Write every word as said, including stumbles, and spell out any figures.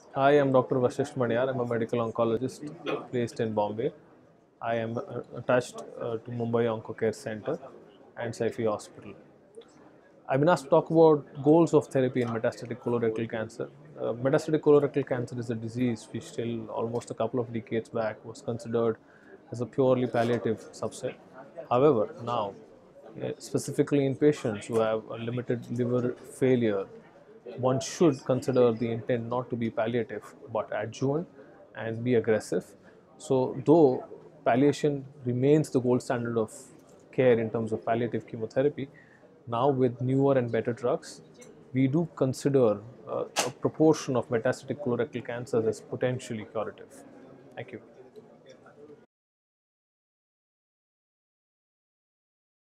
Hi, I'm Doctor Vashishth Maniar. I'm a medical oncologist based in Bombay. I am uh, attached uh, to Mumbai Oncocare Center and Saifi Hospital. I've been asked to talk about goals of therapy in metastatic colorectal cancer. Uh, metastatic colorectal cancer is a disease which, till almost a couple of decades back, was considered as a purely palliative subset. However, now, uh, specifically in patients who have a limited liver failure, one should consider the intent not to be palliative but adjuvant and be aggressive. So, though palliation remains the gold standard of care in terms of palliative chemotherapy, now with newer and better drugs, we do consider uh, a proportion of metastatic colorectal cancers as potentially curative. Thank you.